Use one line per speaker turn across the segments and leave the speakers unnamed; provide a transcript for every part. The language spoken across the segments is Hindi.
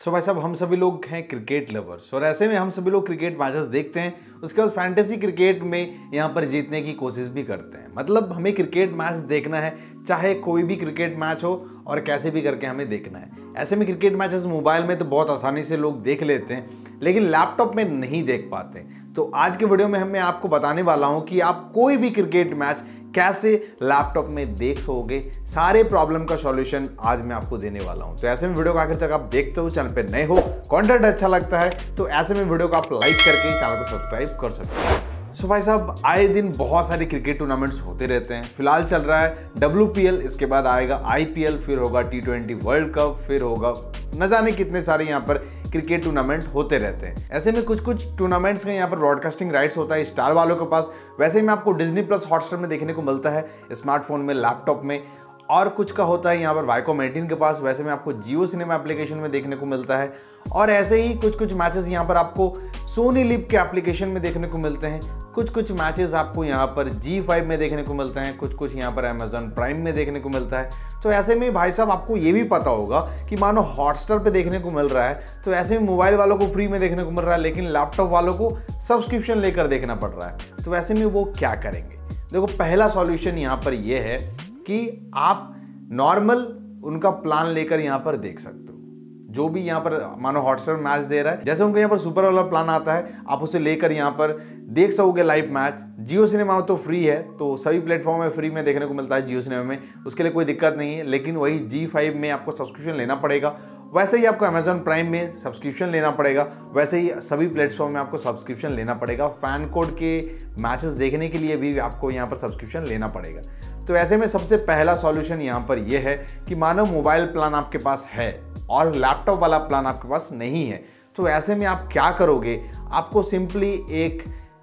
सो भाई साहब, हम सभी लोग हैं क्रिकेट लवर्स और ऐसे में हम सभी लोग क्रिकेट मैचेस देखते हैं। उसके बाद फैंटेसी क्रिकेट में यहाँ पर जीतने की कोशिश भी करते हैं। मतलब हमें क्रिकेट मैच देखना है, चाहे कोई भी क्रिकेट मैच हो और कैसे भी करके हमें देखना है। ऐसे में क्रिकेट मैचेस मोबाइल में तो बहुत आसानी से लोग देख लेते हैं, लेकिन लैपटॉप में नहीं देख पाते। तो आज के वीडियो में मैं आपको बताने वाला हूँ कि आप कोई भी क्रिकेट मैच कैसे लैपटॉप में देख सकोगे। सारे प्रॉब्लम का सॉल्यूशन आज मैं आपको देने वाला हूं। तो ऐसे में वीडियो को आखिर तक आप देखते हो, चैनल पे नए हो, कंटेंट अच्छा लगता है तो ऐसे में वीडियो को आप लाइक करके चैनल को सब्सक्राइब कर सकते हो। सो भाई साहब, आए दिन बहुत सारे क्रिकेट टूर्नामेंट्स होते रहते हैं। फिलहाल चल रहा है WPL, इसके बाद आएगा IPL, फिर होगा T20 वर्ल्ड कप, फिर होगा न जाने कितने सारे यहाँ पर क्रिकेट टूर्नामेंट होते रहते हैं। ऐसे में कुछ टूर्नामेंट्स का यहाँ पर ब्रॉडकास्टिंग राइट्स होता है स्टार वालों के पास। वैसे में आपको डिज्नी प्लस हॉटस्टार में देखने को मिलता है, स्मार्टफोन में, लैपटॉप में, और कुछ का होता है यहाँ पर वाइकॉम 18 के पास। वैसे में आपको जियो सिनेमा एप्लीकेशन में देखने को मिलता है। और ऐसे ही कुछ मैचेस यहाँ पर आपको सोनी लिव के एप्लीकेशन में देखने को मिलते हैं। कुछ मैचेस आपको यहाँ पर G5 में देखने को मिलते हैं, कुछ यहाँ पर Amazon प्राइम में देखने को मिलता है। तो ऐसे में भाई साहब आपको ये भी पता होगा कि मानो हॉटस्टार पे देखने को मिल रहा है, तो ऐसे में मोबाइल वालों को फ्री में देखने को मिल रहा है, लेकिन लैपटॉप वालों को सब्सक्रिप्शन लेकर देखना पड़ रहा है। तो ऐसे में वो क्या करेंगे? देखो, पहला सॉल्यूशन यहाँ पर ये है कि आप नॉर्मल उनका प्लान लेकर यहाँ पर देख सकते हो। जो भी यहाँ पर मानो हॉटस्टार मैच दे रहा है, जैसे उनका यहाँ पर सुपर वाला प्लान आता है, आप उसे लेकर यहाँ पर देख सकोगे लाइव मैच। जियो सिनेमा तो फ्री है, तो सभी प्लेटफॉर्म में फ्री में देखने को मिलता है जियो सिनेमा में, उसके लिए कोई दिक्कत नहीं है। लेकिन वही G5 में आपको सब्सक्रिप्शन लेना पड़ेगा। वैसे ही आपको Amazon प्राइम में सब्सक्रिप्शन लेना पड़ेगा, वैसे ही सभी प्लेटफॉर्म में आपको सब्सक्रिप्शन लेना पड़ेगा। फैन कोड के मैचेस देखने के लिए भी आपको यहाँ पर सब्सक्रिप्शन लेना पड़ेगा। तो ऐसे में सबसे पहला सॉल्यूशन यहाँ पर यह है कि मानो मोबाइल प्लान आपके पास है और लैपटॉप वाला प्लान आपके पास नहीं है, तो ऐसे में आप क्या करोगे? आपको सिंपली एक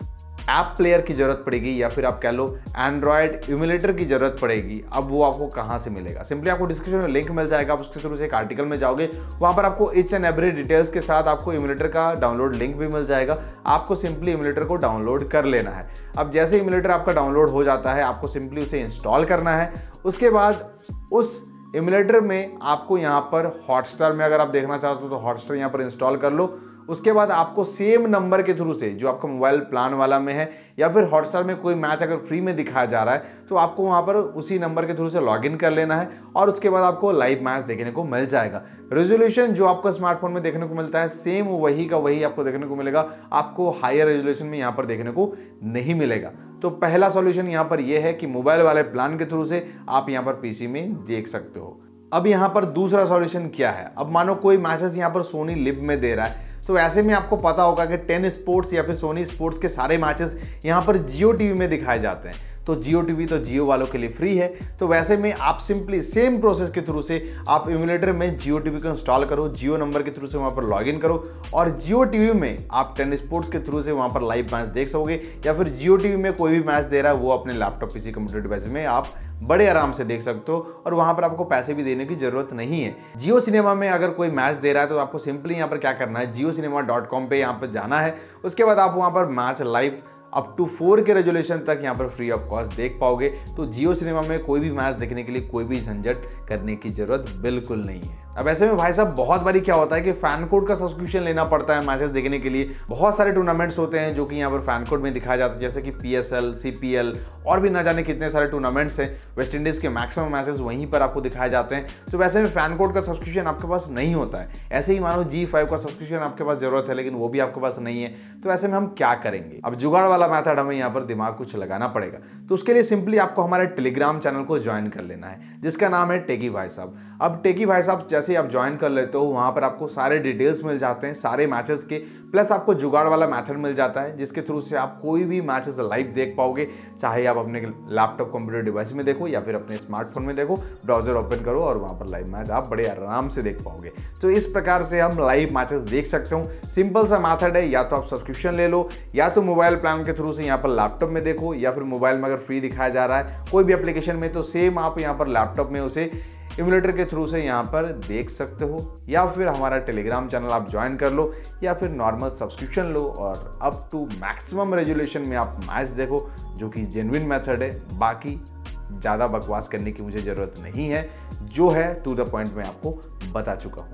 ऐप प्लेयर की ज़रूरत पड़ेगी, या फिर आप कह लो एंड्रॉयड इम्यूलेटर की ज़रूरत पड़ेगी। अब वो आपको कहाँ से मिलेगा? सिंपली आपको डिस्क्रिप्शन में लिंक मिल जाएगा, आप उसके थ्रू से एक आर्टिकल में जाओगे, वहाँ पर आपको ईच एंड एवरी डिटेल्स के साथ आपको इम्यूलेटर का डाउनलोड लिंक भी मिल जाएगा। आपको सिंपली इम्यूलेटर को डाउनलोड कर लेना है। अब जैसे इम्यूलेटर आपका डाउनलोड हो जाता है, आपको सिंपली उसे इंस्टॉल करना है। उसके बाद उस इम्यूलेटर में आपको यहाँ पर हॉटस्टार में अगर आप देखना चाहते हो तो हॉटस्टार यहाँ पर इंस्टॉल कर लो। उसके बाद आपको सेम नंबर के थ्रू से, जो आपका मोबाइल प्लान वाला में है, या फिर हॉटस्टार में कोई मैच अगर फ्री में दिखाया जा रहा है, तो आपको वहाँ पर उसी नंबर के थ्रू से लॉगिन कर लेना है और उसके बाद आपको लाइव मैच देखने को मिल जाएगा। रेजोल्यूशन जो आपको स्मार्टफोन में देखने को मिलता है, सेम वही का वही आपको देखने को मिलेगा। आपको हायर रेजोल्यूशन में यहाँ पर देखने को नहीं मिलेगा। तो पहला सॉल्यूशन यहाँ पर यह है कि मोबाइल वाले प्लान के थ्रू से आप यहाँ पर PC में देख सकते हो। अब यहाँ पर दूसरा सॉल्यूशन क्या है? अब मानो कोई मैचेस यहाँ पर सोनी लिव में दे रहा है, तो ऐसे में आपको पता होगा कि 10 स्पोर्ट्स या फिर सोनी स्पोर्ट्स के सारे मैचेस यहाँ पर जियो टीवी में दिखाए जाते हैं। तो जियो टीवी तो जियो वालों के लिए फ्री है। तो वैसे में आप सिंपली सेम प्रोसेस के थ्रू से आप इम्यूलेटर में जियो टीवी को इंस्टॉल करो, जियो नंबर के थ्रू से वहाँ पर लॉगिन करो और जियो टीवी में आप 10 स्पोर्ट्स के थ्रू से वहाँ पर लाइव मैच देख सकोगे। या फिर जियो टीवी में कोई भी मैच दे रहा है, वो अपने लैपटॉप, PC, कंप्यूटर डिवाइस में आप बड़े आराम से देख सकते हो और वहां पर आपको पैसे भी देने की जरूरत नहीं है। जियो सिनेमा में अगर कोई मैच दे रहा है तो आपको सिंपली यहां पर क्या करना है, JioCinema.com पे यहां पर जाना है। उसके बाद आप वहां पर मैच लाइव अप टू 4 के रेजोल्यूशन तक यहाँ पर फ्री ऑफ कॉस्ट देख पाओगे। तो जियो सिनेमा में कोई भी मैच देखने के लिए कोई भी झंझट करने की जरूरत बिल्कुल नहीं है। अब ऐसे में भाई साहब बहुत बारी क्या होता है कि फैन कोड का सब्सक्रिप्शन लेना पड़ता है मैचेस देखने के लिए। बहुत सारे टूर्नामेंट्स होते हैं जो कि यहाँ पर फैन कोड में दिखाया जाता है, जैसे कि PSL, CPL और भी ना जाने कितने सारे टूर्नामेंट्स हैं। वेस्ट इंडीज़ के मैक्सिमम मैचेस वहीं पर आपको दिखाए जाते हैं। तो वैसे में फैन कोड का सब्सक्रिप्शन आपके पास नहीं होता है। ऐसे ही मानो G5 का सब्सक्रिप्शन आपके पास जरूरत है, लेकिन वो भी आपके पास नहीं है। तो ऐसे में हम क्या करेंगे? अब जुगाड़ वाला मेथड हमें यहाँ पर दिमाग कुछ लगाना पड़ेगा। तो उसके लिए सिंपली आपको हमारे टेलीग्राम चैनल को ज्वाइन कर लेना है, जिसका नाम है टेकी भाई साहब। अब टेकी भाई साहब जैसे ही आप ज्वाइन कर लेते हो, वहां पर आपको सारे डिटेल्स मिल जाते हैं सारे मैचेस के, प्लस आपको जुगाड़ वाला मेथड मिल जाता है जिसके थ्रू से आप कोई भी मैचेस लाइव देख पाओगे। चाहे आप अपने लैपटॉप, कंप्यूटर डिवाइस में देखो या फिर अपने स्मार्टफोन में देखो, ब्राउजर ओपन करो और वहां पर लाइव मैच आप बड़े आराम से देख पाओगे। तो इस प्रकार से हम लाइव मैचेस देख सकते हो। सिंपल सा मेथड है, या तो आप सब्सक्रिप्शन ले लो, या तो मोबाइल प्लान के थ्रू से यहाँ पर लैपटॉप में देखो, या फिर मोबाइल में अगर फ्री दिखाया जा रहा है कोई भी एप्लीकेशन में, तो सेम आप यहाँ पर लैपटॉप में उसे इम्यूलेटर के थ्रू से यहाँ पर देख सकते हो। या फिर हमारा टेलीग्राम चैनल आप ज्वाइन कर लो, या फिर नॉर्मल सब्सक्रिप्शन लो और अप टू मैक्सिमम रेजोल्यूशन में आप मैच देखो, जो कि जेन्युइन मेथड है। बाकी ज़्यादा बकवास करने की मुझे ज़रूरत नहीं है, जो है टू द पॉइंट मैं आपको बता चुका हूँ।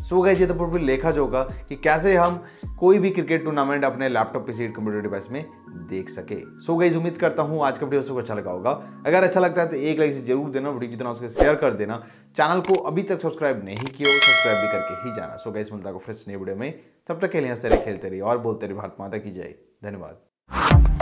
सो गाइस ये तो पूरी लेखा जोखा कि कैसे हम कोई भी क्रिकेट टूर्नामेंट अपने लैपटॉप, पीसी, कंप्यूटर डिवाइस में देख सके। सो गाइस उम्मीद करता हूँ आज का वीडियो सबको अच्छा लगा होगा। अगर अच्छा लगता है तो एक लाइक से जरूर देना, वीडियो जितना उसके शेयर कर देना। चैनल को अभी तक सब्सक्राइब नहीं किया हो सब्सक्राइब भी करके ही जाना। सो गाइस मिलता है फ्रेश नई वीडियो में, तब तक के लिए हंसते रहिए, खेलते रहिए और बोलते रहिए भारत माता की जय। धन्यवाद।